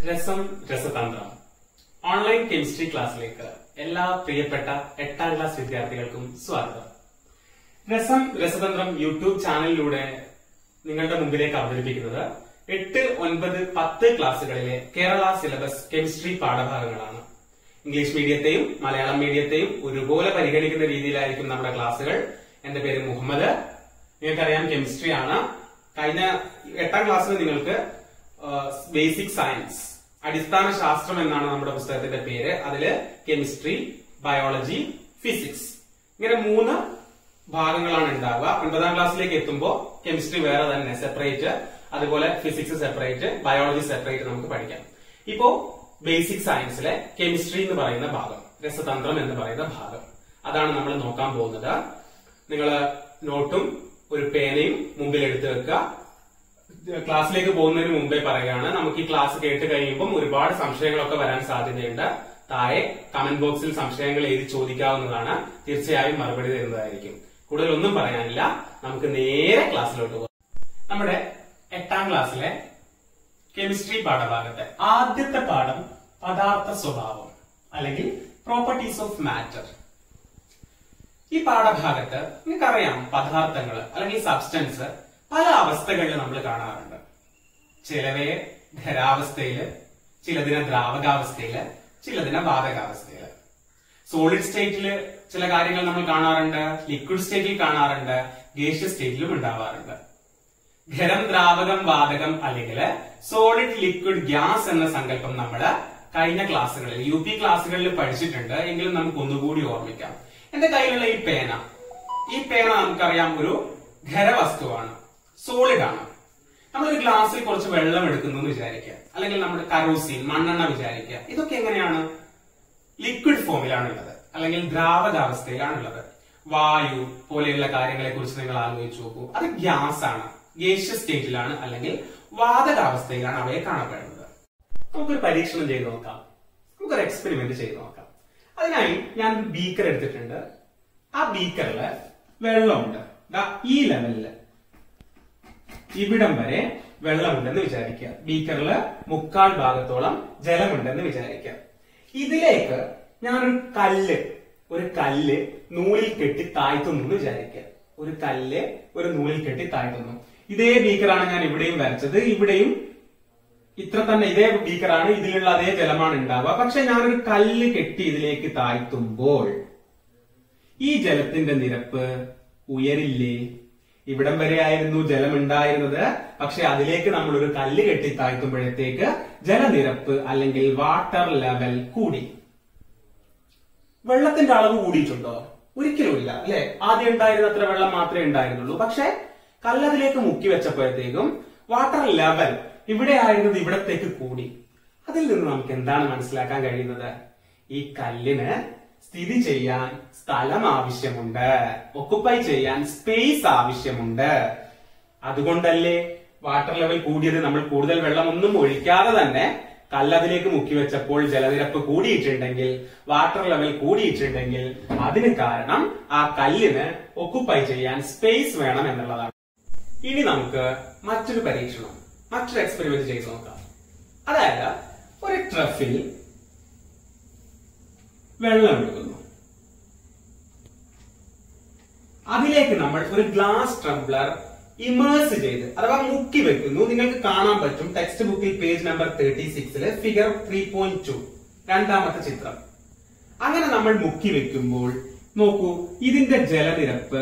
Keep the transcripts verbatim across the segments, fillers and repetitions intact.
രസം രസതന്ത്രം online chemistry ക്ലാസ്സിലേക്ക് എല്ലാ പ്രിയപ്പെട്ട എട്ടാം ക്ലാസ് വിദ്യാർത്ഥികൾക്കും സ്വാഗതം. രസം രസതന്ത്രം യൂട്യൂബ് ചാനലിലൂടെ നിങ്ങളുടെ മുമ്പിലേക്ക് അവതരിപ്പിക്കുന്നത് എട്ട് ഒൻപത് പത്ത് ക്ലാസ്സുകളിലെ കേരള സിലബസ് കെമിസ്ട്രി പാഠഭാഗങ്ങളാണ്. ഇംഗ്ലീഷ് മീഡിയത്തെയും മലയാളം മീഡിയത്തെയും ഒരുപോലെ പരിഗണിക്കുന്ന രീതിയിലായിരിക്കും നമ്മുടെ ക്ലാസ്സുകൾ. എന്റെ പേര് മുഹമ്മദ്. നിങ്ങൾക്കറിയാം കെമിസ്ട്രി ആണ്. കഴിഞ്ഞ എട്ടാം ക്ലാസ്സിൽ നിങ്ങൾക്ക് ബേസിക് സയൻസ് അടിസ്ഥാന ശാസ്ത്രം എന്നാണ് നമ്മുടെ പുസ്തകത്തിന്റെ പേര്. അതില് കെമിസ്ട്രി, ബയോളജി, ഫിസിക്സ് ഇങ്ങനെ മൂന്ന് ഭാഗങ്ങളാണ് ഉണ്ടാവുക. ഒൻപതാം ക്ലാസ്സിലേക്ക് എത്തുമ്പോൾ കെമിസ്ട്രി വേറെ തന്നെ സെപ്പറേറ്റ്, അതുപോലെ ഫിസിക്സ് സെപ്പറേറ്റ്, ബയോളജി സെപ്പറേറ്റ് നമുക്ക് പഠിക്കാം. ഇപ്പോ ബേസിക് സയൻസിലെ കെമിസ്ട്രി എന്ന് പറയുന്ന ഭാഗം, രസതന്ത്രം എന്ന് പറയുന്ന ഭാഗം, അതാണ് നമ്മൾ നോക്കാൻ പോകുന്നത്. നിങ്ങൾ നോട്ടും ഒരു പേനയും മുമ്പിൽ എടുത്തു വെക്കുക. ക്ലാസ്സിലേക്ക് പോകുന്നതിന് മുമ്പേ പറയുകയാണ്, നമുക്ക് ഈ ക്ലാസ് കേട്ട് കഴിയുമ്പോൾ ഒരുപാട് സംശയങ്ങളൊക്കെ വരാൻ സാധ്യതയുണ്ട്. താഴെ കമന്റ് ബോക്സിൽ സംശയങ്ങൾ എഴുതി ചോദിക്കാവുന്നതാണ്. തീർച്ചയായും മറുപടി തരുന്നതായിരിക്കും. കൂടുതലൊന്നും പറയാനില്ല, നമുക്ക് നേരെ ക്ലാസ്സിലോട്ട് പോകാം. നമ്മുടെ എട്ടാം ക്ലാസ്സിലെ കെമിസ്ട്രി പാഠഭാഗത്തെ ആദ്യത്തെ പാഠം പദാർത്ഥ സ്വഭാവം അല്ലെങ്കിൽ പ്രോപ്പർട്ടീസ് ഓഫ് മാറ്റർ. ഈ പാഠഭാഗത്ത് നിങ്ങൾക്കറിയാം, പദാർത്ഥങ്ങൾ അല്ലെങ്കിൽ സബ്സ്റ്റൻസ് പല അവസ്ഥകളിൽ നമ്മൾ കാണാറുണ്ട്. ചിലവയെ ഖരാവസ്ഥയില്, ചിലതിനെ ദ്രാവകാവസ്ഥയില്, ചിലതിനെ വാതകാവസ്ഥയില്. സോളിഡ് സ്റ്റേറ്റില് ചില കാര്യങ്ങൾ നമ്മൾ കാണാറുണ്ട്, ലിക്വിഡ് സ്റ്റേറ്റിൽ കാണാറുണ്ട്, ഗേഷ്യസ് സ്റ്റേറ്റിലും ഉണ്ടാവാറുണ്ട്. ഖരം, ദ്രാവകം, വാതകം അല്ലെങ്കിൽ സോളിഡ്, ലിക്വിഡ്, ഗ്യാസ് എന്ന സങ്കല്പം നമ്മൾ കഴിഞ്ഞ ക്ലാസ്സുകളിൽ യു പി ക്ലാസ്സുകളിൽ പഠിച്ചിട്ടുണ്ട്. എങ്കിലും നമുക്ക് ഒന്നുകൂടി ഓർമ്മിക്കാം. എന്റെ കയ്യിലുള്ള ഈ പേന, ഈ പേന നമുക്കറിയാം ഒരു ഖരവസ്തുവാണ്, സോളിഡ് ആണ്. നമ്മളൊരു ഗ്ലാസ്സിൽ കുറച്ച് വെള്ളം എടുക്കുന്നു എന്ന് വിചാരിക്കുക, അല്ലെങ്കിൽ നമ്മുടെ കരോസിൻ, മണ്ണെണ്ണ വിചാരിക്കുക. ഇതൊക്കെ എങ്ങനെയാണ്? ലിക്വിഡ് ഫോമിലാണ് ഉള്ളത്, അല്ലെങ്കിൽ ദ്രാവകാവസ്ഥയിലാണുള്ളത്. വായു പോലെയുള്ള കാര്യങ്ങളെ കുറിച്ച് നിങ്ങൾ ആലോചിച്ച് നോക്കൂ. അത് ഗ്യാസ് ആണ്, ഗേഷ്യസ് സ്റ്റേറ്റിലാണ്, അല്ലെങ്കിൽ വാതകാവസ്ഥയിലാണ് അവയെ കാണപ്പെടുന്നത്. നമുക്കൊരു പരീക്ഷണം ചെയ്ത് നോക്കാം, നമുക്കൊരു എക്സ്പെരിമെന്റ് ചെയ്ത് നോക്കാം. അതിനായി ഞാൻ ബീക്കർ എടുത്തിട്ടുണ്ട്. ആ ബീക്കറില് വെള്ളമുണ്ട്. ഈ ലെവലില് ഇവിടം വരെ വെള്ളമുണ്ടെന്ന് വിചാരിക്കുക. ബീക്കറില് മുക്കാൽ ഭാഗത്തോളം ജലമുണ്ടെന്ന് വിചാരിക്കുക. ഇതിലേക്ക് ഞാനൊരു കല്ല് ഒരു കല്ല് നൂലിൽ കെട്ടി താഴ്ത്തുന്നു എന്ന് വിചാരിക്കുക. ഒരു കല്ല് ഒരു നൂലിൽ കെട്ടി താഴ്ത്തുന്നു. ഇതേ ബീക്കറാണ് ഞാൻ ഇവിടെയും വരച്ചത്. ഇവിടെയും ഇത്ര തന്നെ ഇതേ ബീക്കറാണ്, ഇതിലുള്ള അതേ ജലമാണ് ഉണ്ടാവുക. പക്ഷെ ഞാനൊരു കല്ല് കെട്ടി ഇതിലേക്ക് താഴ്ത്തുമ്പോൾ ഈ ജലത്തിന്റെ നിരപ്പ് ഉയരില്ലേ? ഇവിടം വരെ ആയിരുന്നു ജലം ഉണ്ടായിരുന്നത്, പക്ഷെ അതിലേക്ക് നമ്മൾ ഒരു കല്ല് കെട്ടി താഴ്ത്തുമ്പോഴത്തേക്ക് ജലനിരപ്പ് അല്ലെങ്കിൽ വാട്ടർ ലെവൽ കൂടി. വെള്ളത്തിന്റെ അളവ് കൂടിയിട്ടുണ്ടോ? ഒരിക്കലും ഇല്ല, അല്ലെ? ആദ്യം ഉണ്ടായിരുന്ന അത്ര വെള്ളം മാത്രമേ ഉണ്ടായിരുന്നുള്ളൂ. പക്ഷെ കല്ലതിലേക്ക് മുക്കി വെച്ചപ്പോഴത്തേക്കും വാട്ടർ ലെവൽ ഇവിടെ ആയിരുന്നത് ഇവിടത്തേക്ക് കൂടി. അതിൽ നിന്ന് നമുക്ക് എന്താണ് മനസ്സിലാക്കാൻ കഴിയുന്നത്? ഈ കല്ലിന് സ്ഥിതി ചെയ്യാൻ സ്ഥലം ആവശ്യമുണ്ട്, ഒക്കുപ്പൈ ചെയ്യാൻ സ്പേസ് ആവശ്യമുണ്ട്. അതുകൊണ്ടല്ലേ വാട്ടർ ലെവൽ കൂടിയത്? നമ്മൾ കൂടുതൽ വെള്ളം ഒന്നും ഒഴിക്കാതെ തന്നെ കല്ലതിലേക്ക് മുക്കി വെച്ചപ്പോൾ ജലനിരപ്പ് കൂടിയിട്ടുണ്ടെങ്കിൽ, വാട്ടർ ലെവൽ കൂടിയിട്ടുണ്ടെങ്കിൽ അതിന് കാരണം ആ കല്ലിന് ഒക്കുപ്പൈ ചെയ്യാൻ സ്പേസ് വേണം എന്നുള്ളതാണ്. ഇനി നമുക്ക് മറ്റൊരു പരീക്ഷണം, മറ്റൊരു എക്സ്പെരിമെന്റ് ചെയ്ത് നോക്കാം. അതായത് ഒരു ട്രഫിൽ വെള്ളം എടുക്കുന്നു. അതിലേക്ക് നമ്മൾ ഒരു ഗ്ലാസ് ടംബ്ലർ ഇമേഴ്സ് ചെയ്ത് അഥവാ മുക്കി വെക്കുന്നു. നിങ്ങൾക്ക് കാണാൻ പറ്റും ടെക്സ്റ്റ് ബുക്കിൽ പേജ് നമ്പർ തേർട്ടി സിക്സില് ഫിഗർ ത്രീ പോയിന്റ് ടു, രണ്ടാമത്തെ ചിത്രം. അങ്ങനെ നമ്മൾ മുക്കി വെക്കുമ്പോൾ നോക്കൂ, ഇതിന്റെ ജലനിരപ്പ്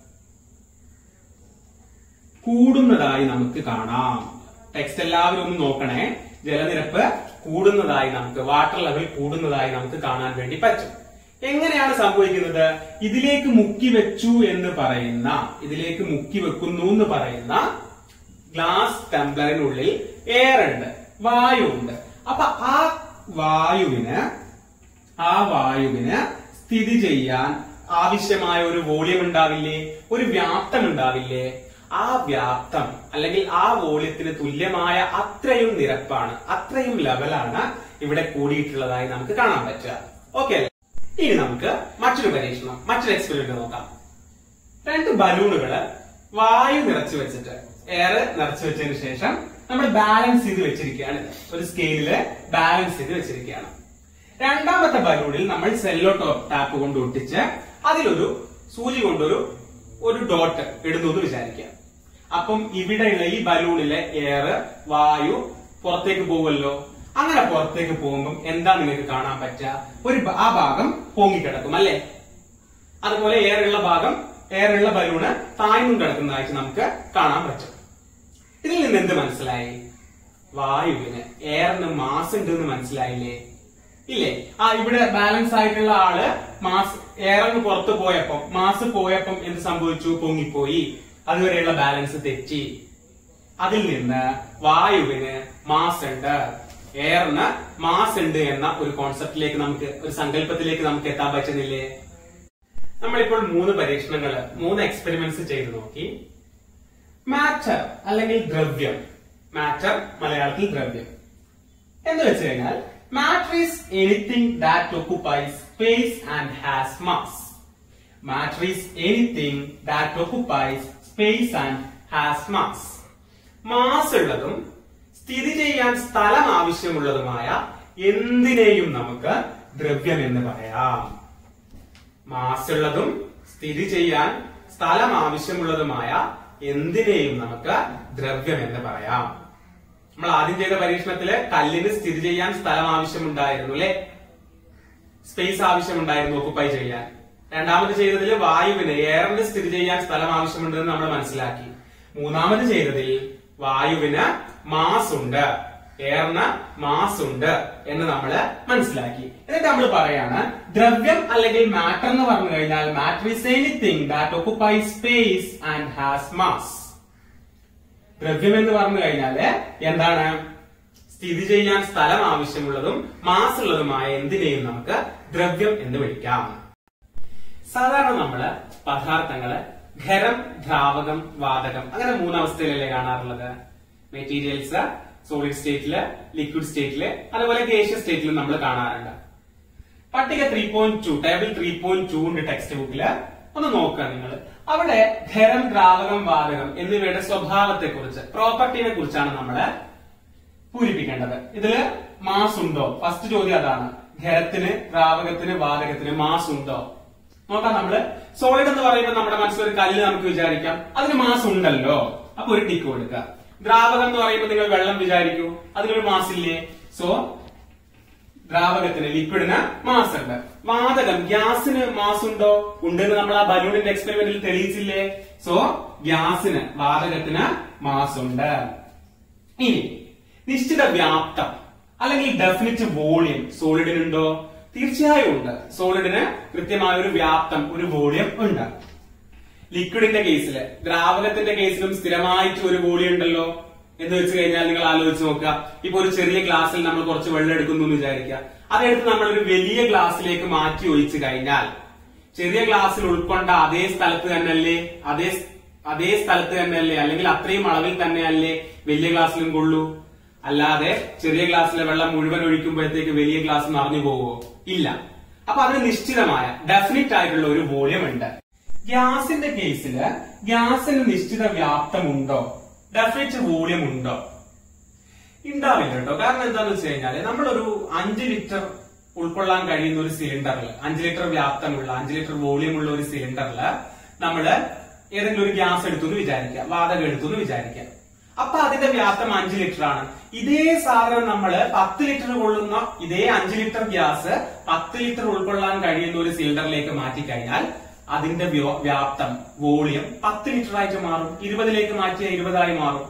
കൂടുന്നതായി നമുക്ക് കാണാം. ടെക്സ്റ്റ് എല്ലാവരും ഒന്ന് നോക്കണേ. ജലനിരപ്പ് കൂടുന്നതായി നമുക്ക്, വാട്ടർ ലെവൽ കൂടുന്നതായി നമുക്ക് കാണാൻ വേണ്ടി പറ്റും. എങ്ങനെയാണ് സംഭവിക്കുന്നത്? ഇതിലേക്ക് മുക്കി വെച്ചു എന്ന് പറയുന്ന, ഇതിലേക്ക് മുക്കി വെക്കുന്നു എന്ന് പറയുന്ന ഗ്ലാസ് ടംബ്ലറിനുള്ളിൽ എയർ ഉണ്ട്, വായു ഉണ്ട്. അപ്പൊ ആ വായുവിന് ആ വായുവിന് സ്ഥിതി ചെയ്യാൻ ആവശ്യമായ ഒരു വോളിയം ഉണ്ടാവില്ലേ? ഒരു വ്യാപ്തം ഉണ്ടാവില്ലേ? ആ വ്യാപ്തം അല്ലെങ്കിൽ ആ വോള്യത്തിന് തുല്യമായ അത്രയും നിരപ്പാണ്, അത്രയും ലെവലാണ് ഇവിടെ കൂടിയിട്ടുള്ളതായി നമുക്ക് കാണാൻ പറ്റുക. ഓക്കെ, ഇനി നമുക്ക് മറ്റൊരു പരീക്ഷണം, മറ്റൊരു എക്സ്പെരിമെന്റ് നോക്കാം. രണ്ട് ബലൂണുകള് വായു നിറച്ചു വെച്ചിട്ട്, എയർ നിറച്ചു വെച്ചതിന് ശേഷം നമ്മൾ ബാലൻസ് ചെയ്ത് വെച്ചിരിക്കുകയാണ്. ഒരു സ്കെയിലില് ബാലൻസ് ചെയ്ത് വെച്ചിരിക്കുകയാണ്. രണ്ടാമത്തെ ബലൂണിൽ നമ്മൾ സെല്ലോ ടാപ്പ് കൊണ്ട് ഒട്ടിച്ച് അതിലൊരു സൂചി കൊണ്ടൊരു ഒരു ഡോട്ട് ഇടുന്നു എന്ന് വിചാരിക്കുക. അപ്പം ഇവിടെയുള്ള ഈ ബലൂണിലെ എയർ വായു പുറത്തേക്ക് പോകുമല്ലോ. അങ്ങനെ പുറത്തേക്ക് പോകുമ്പോൾ എന്താ നിങ്ങൾക്ക് കാണാൻ പറ്റുക? ഒരു ആ ഭാഗം പൊങ്ങിക്കിടക്കും അല്ലെ. അതുപോലെ എയർ ഉള്ള ഭാഗം എയർ ഉള്ള ബലൂണ് താഴ്ന്നും കിടക്കുന്നതായിട്ട് നമുക്ക് കാണാൻ പറ്റും. ഇതിൽ നിന്ന് എന്ത് മനസ്സിലായി? വായുവിന് എയറിന് മാസ് ഉണ്ട് എന്ന് മനസ്സിലായില്ലേ? ഇല്ലേ? ആ ഇവിടെ ബാലൻസ് ആയിട്ടുള്ള ആള് മാസ് എയറിന് പുറത്തു പോയപ്പം മാസ് പോയപ്പം എന്ത് സംഭവിച്ചു? പൊങ്ങിപ്പോയി. അതുവരെയുള്ള ബാലൻസ് തെറ്റി. അതിൽ നിന്ന് വായുവിന് മാസ് ഉണ്ട്, എയറിന് മാസ് ഉണ്ട് എന്ന ഒരു കോൺസെപ്റ്റിലേക്ക് നമുക്ക് ഒരു സങ്കല്പത്തിലേക്ക് നമുക്ക് എത്താൻ പറ്റുന്നില്ലേ? നമ്മളിപ്പോൾ മൂന്ന് പരീക്ഷണങ്ങൾ മൂന്ന് എക്സ്പെരിമെന്റ്സ് ചെയ്തു നോക്കി. മാറ്റർ അല്ലെങ്കിൽ ദ്രവ്യം, മാറ്റർ മലയാളത്തിൽ ദ്രവ്യം എന്ന് വെച്ച് കഴിഞ്ഞാൽ matter is anything that occupies space and has mass. Matter is anything that occupies space and has mass. Mass ഉള്ളതും സ്ഥിതി ചെയ്യാൻ സ്ഥലം ആവശ്യമുള്ളതുമായ എന്തിനേയും നമുക്ക് ദ്രവ്യം എന്ന് പറയാം. മാസ് ഉള്ളതും സ്ഥിതി ചെയ്യാൻ സ്ഥലം ആവശ്യമുള്ളതുമായ എന്തിനേയും നമുക്ക് ദ്രവ്യം എന്ന് പറയാം. നമ്മൾ ആദ്യം ചെയ്ത പരീക്ഷണത്തില് കല്ലിന് സ്ഥിതി ചെയ്യാൻ സ്ഥലം ആവശ്യമുണ്ടായിരുന്നു അല്ലെ, സ്പേസ് ആവശ്യമുണ്ടായിരുന്നു ഓക്കുപൈ ചെയ്യാൻ. രണ്ടാമത് ചെയ്തതിൽ വായുവിന് എയറിന് സ്ഥിതി ചെയ്യാൻ സ്ഥലം ആവശ്യമുണ്ടെന്ന് നമ്മൾ മനസ്സിലാക്കി. മൂന്നാമത് ചെയ്തതിൽ വായുവിന് മാസ് ഉണ്ട്, എയറിന് മാസ് ഉണ്ട് എന്ന് നമ്മൾ മനസ്സിലാക്കി. എന്നിട്ട് നമ്മൾ പറയാണ് ദ്രവ്യം അല്ലെങ്കിൽ മാറ്റർ എന്ന് പറഞ്ഞു കഴിഞ്ഞാൽ matter is anything that occupies space and has mass. ദ്രവ്യം എന്ന് പറഞ്ഞു കഴിഞ്ഞാല് എന്താണ്? സ്ഥിതി ചെയ്യാൻ സ്ഥലം ആവശ്യമുള്ളതും മാസ് ഉള്ളതുമായ എന്തിനേയും നമുക്ക് ദ്രവ്യം എന്ന് വിളിക്കാം. സാധാരണ നമ്മള് പദാർത്ഥങ്ങള് ഖരം, ദ്രാവകം, വാതകം അങ്ങനെ മൂന്നവസ്ഥയിലല്ലേ കാണാറുള്ളത്. മെറ്റീരിയൽസ് സോളിഡ് സ്റ്റേറ്റില്, ലിക്വിഡ് സ്റ്റേറ്റില്, അതുപോലെ ഗേഷ്യസ് സ്റ്റേറ്റിലും നമ്മൾ കാണാറുണ്ട്. പട്ടിക three point two table three point two ഉണ്ട് ടെക്സ്റ്റ് ബുക്കില്. ഒന്ന് നോക്കുക നിങ്ങൾ. അവിടെ ഖരം, ദ്രാവകം, വാതകം എന്നിവയുടെ സ്വഭാവത്തെ കുറിച്ച്, പ്രോപ്പർട്ടിനെ കുറിച്ചാണ് നമ്മള് പൂരിപ്പിക്കേണ്ടത്. ഇതില് മാസ് ഉണ്ടോ? ഫസ്റ്റ് ചോദ്യം അതാണ്. ഖരത്തിന്, ദ്രാവകത്തിന്, വാതകത്തിന് മാസ് ഉണ്ടോ? നോക്കാം. നമ്മള് സോളിഡ് എന്ന് പറയുമ്പോൾ നമ്മുടെ മനസ്സിൽ ഒരു കല്ല് നമുക്ക് വിചാരിക്കാം, അതിന് മാസ് ഉണ്ടല്ലോ, അപ്പൊ ഒരു ടിക്ക് കൊടുക്കുക. ദ്രാവകം എന്ന് പറയുമ്പോൾ നിങ്ങൾ വെള്ളം വിചാരിക്കൂ, അതിനൊരു മാസ് ഇല്ലേ? സോ ദ്രാവകത്തിന്, ലിക്വിഡിന് മാസ് ഉണ്ട്. വാതകം, ഗ്യാസിന് മാസ് ഉണ്ടോ? ഉണ്ടെന്ന് നമ്മൾ ആ ബലൂണിന്റെ എക്സ്പെരിമെന്റിൽ തെളിയിച്ചില്ലേ? സോ ഗ്യാസിന്, വാതകത്തിന് മാസ് ഉണ്ട്. ഇനി നിശ്ചിത വ്യാപ്തം അല്ലെങ്കിൽ ഡെഫിനിറ്റ് വോളിയം സോളിഡിനുണ്ടോ? തീർച്ചയായും ഉണ്ട്. സോളിഡിന് കൃത്യമായ ഒരു വ്യാപ്തം, ഒരു വോളിയം ഉണ്ട്. ലിക്വിഡിന്റെ കേസില്, ദ്രാവകത്തിന്റെ കേസിലും സ്ഥിരമായിട്ട് ഒരു വോളിയം ഉണ്ടല്ലോ. എന്ന് വെച്ച് കഴിഞ്ഞാൽ നിങ്ങൾ ആലോചിച്ച് നോക്കുക. ഇപ്പൊ ഒരു ചെറിയ ഗ്ലാസ്സിൽ നമ്മൾ കുറച്ച് വെള്ളം എടുക്കുന്നു എന്ന് വിചാരിക്കുക. അതെടുത്ത് നമ്മൾ ഒരു വലിയ ഗ്ലാസ്സിലേക്ക് മാറ്റി ഒഴിച്ചു കഴിഞ്ഞാൽ ചെറിയ ഗ്ലാസ്സിൽ ഉൾക്കൊണ്ട അതേ സ്ഥലത്ത് തന്നെയല്ലേ, അതേ അതേ സ്ഥലത്ത് തന്നെയല്ലേ, അല്ലെങ്കിൽ അത്രയും അളവിൽ തന്നെയല്ലേ വലിയ ഗ്ലാസ്സിലും കൊള്ളൂ? അല്ലാതെ ചെറിയ ഗ്ലാസ്സിലെ വെള്ളം മുഴുവൻ ഒഴിക്കുമ്പോഴത്തേക്ക് വലിയ ഗ്ലാസ് നിറഞ്ഞു പോവോ? ഇല്ല. അപ്പൊ അതിന് നിശ്ചിതമായ, ഡെഫിനിറ്റ് ആയിട്ടുള്ള ഒരു വോളിയം ഉണ്ട്. ഗ്യാസിന്റെ കേസില് ഗ്യാസിന് നിശ്ചിത വ്യാപ്തം ഉണ്ടോ? ഡെഫിനിറ്റ് വോളിയം ഉണ്ടോ? ഉണ്ടാവില്ല കേട്ടോ. കാരണം എന്താന്ന് വെച്ച് കഴിഞ്ഞാല് നമ്മളൊരു അഞ്ച് ലിറ്റർ ഉൾക്കൊള്ളാൻ കഴിയുന്ന ഒരു സിലിണ്ടറിൽ, അഞ്ച് ലിറ്റർ വ്യാപ്തമുള്ള, അഞ്ച് ലിറ്റർ വോളിയം ഉള്ള ഒരു സിലിണ്ടറിൽ നമ്മള് ഏതെങ്കിലും ഒരു ഗ്യാസ് എടുത്തു എന്ന് വിചാരിക്കാം, വാതകം എടുത്തു എന്ന് വിചാരിക്കാം. അപ്പൊ അതിന്റെ വ്യാപ്തം അഞ്ച് ലിറ്റർ ആണ്. ഇതേ സാധനം നമ്മള് പത്ത് ലിറ്റർ കൊള്ളുന്ന ഇതേ അഞ്ച് ലിറ്റർ ഗ്യാസ് പത്ത് ലിറ്റർ ഉൾക്കൊള്ളാൻ കഴിയുന്ന ഒരു സിലിണ്ടറിലേക്ക് മാറ്റിക്കഴിഞ്ഞാൽ അതിന്റെ വ്യാപ്തം, വോളിയം പത്ത് ലിറ്റർ ആയിട്ട് മാറും. ഇരുപതിലേക്ക് മാറ്റിയ ഇരുപതായി മാറും.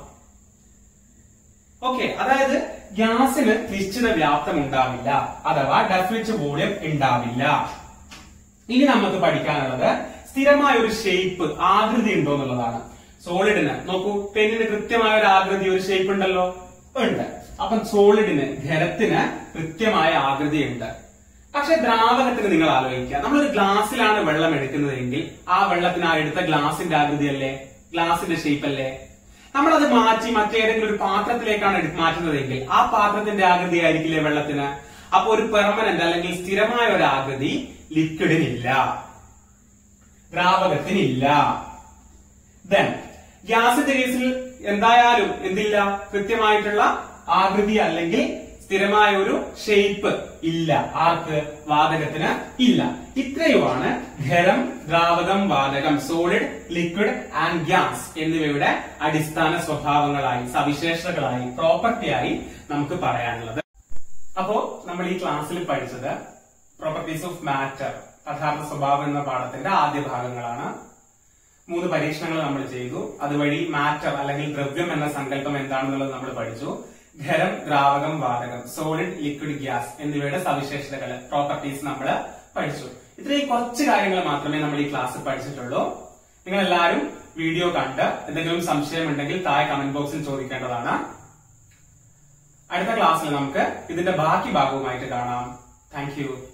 ഓക്കെ, അതായത് ഗ്യാസിന് നിശ്ചിത വ്യാപ്തം ഉണ്ടാവില്ല, അഥവാ ഡെഫിനിറ്റ് വോളിയം ഉണ്ടാവില്ല. ഇനി നമുക്ക് പഠിക്കാനുള്ളത് സ്ഥിരമായ ഒരു ഷേപ്പ്, ആകൃതി ഉണ്ടോ എന്നുള്ളതാണ്. സോളിഡിന് നോക്കൂ, പെന്നിന് കൃത്യമായ ഒരു ആകൃതി, ഒരു ഷേപ്പ് ഉണ്ടല്ലോ, ഉണ്ട്. അപ്പം സോളിഡിന്, ഖരത്തിന് കൃത്യമായ ആകൃതി ഉണ്ട്. പക്ഷെ ദ്രാവകത്തിന് നിങ്ങൾ ആലോചിക്കുക, നമ്മളൊരു ഗ്ലാസ്സിലാണ് വെള്ളം എടുക്കുന്നതെങ്കിൽ ആ വെള്ളത്തിന് ആ എടുത്ത ഗ്ലാസിന്റെ ആകൃതി അല്ലേ, ഗ്ലാസിന്റെ ഷേപ്പ് അല്ലേ? നമ്മളത് മാറ്റി മറ്റേതെങ്കിലും ഒരു പാത്രത്തിലേക്കാണ് മാറ്റുന്നതെങ്കിൽ ആ പാത്രത്തിന്റെ ആകൃതി ആയിരിക്കില്ലേ വെള്ളത്തിന്? അപ്പൊ ഒരു പെർമനന്റ് അല്ലെങ്കിൽ സ്ഥിരമായ ഒരു ആകൃതി ലിക്വിഡിനില്ല, ദ്രാവകത്തിനില്ല. ദെൻ ഗ്യാസിന്റെ കേസിൽ എന്തായാലും എന്തില്ല, കൃത്യമായിട്ടുള്ള ആകൃതി അല്ലെങ്കിൽ സ്ഥിരമായ ഒരു ഷേപ്പ് ഇല്ല. ആർക്ക്? വാതകത്തിന് ഇല്ല. ഇത്രയുമാണ് ഖരം, ദ്രാവകം, വാതകം, സോളിഡ്, ലിക്വിഡ് ആൻഡ് ഗ്യാസ് എന്നിവയുടെ അടിസ്ഥാന സ്വഭാവങ്ങളായി, സവിശേഷതകളായി, പ്രോപ്പർട്ടിയായി നമുക്ക് പറയാനുള്ളത്. അപ്പോ നമ്മൾ ഈ ക്ലാസ്സിൽ പഠിച്ചത് പ്രോപ്പർട്ടീസ് ഓഫ് മാറ്റർ, പദാർത്ഥ സ്വഭാവം എന്ന പാഠത്തിന്റെ ആദ്യ ഭാഗങ്ങളാണ്. മൂന്ന് പരീക്ഷണങ്ങൾ നമ്മൾ ചെയ്തു. അതുവഴി മാറ്റർ അല്ലെങ്കിൽ ദ്രവ്യം എന്ന സങ്കല്പം എന്താണെന്നുള്ളത് നമ്മൾ പഠിച്ചു. ഖരം, ദ്രാവകം, വാതകം, സോളിഡ്, ലിക്വിഡ്, ഗ്യാസ് എന്നിവയുടെ സവിശേഷതകൾ, പ്രോപ്പർട്ടീസ് നമ്മൾ പഠിച്ചു. ഇത്രയും കുറച്ച് കാര്യങ്ങൾ മാത്രമേ നമ്മൾ ഈ ക്ലാസ്സിൽ പഠിച്ചിട്ടുള്ളൂ. നിങ്ങൾ എല്ലാവരും വീഡിയോ കണ്ട് എന്തെങ്കിലും സംശയം ഉണ്ടെങ്കിൽ താഴെ കമന്റ് ബോക്സിൽ ചോദിക്കേണ്ടതാണ്. അടുത്ത ക്ലാസ്സിൽ നമുക്ക് ഇതിന്റെ ബാക്കി ഭാഗവുമായിട്ട് കാണാം. Thank U.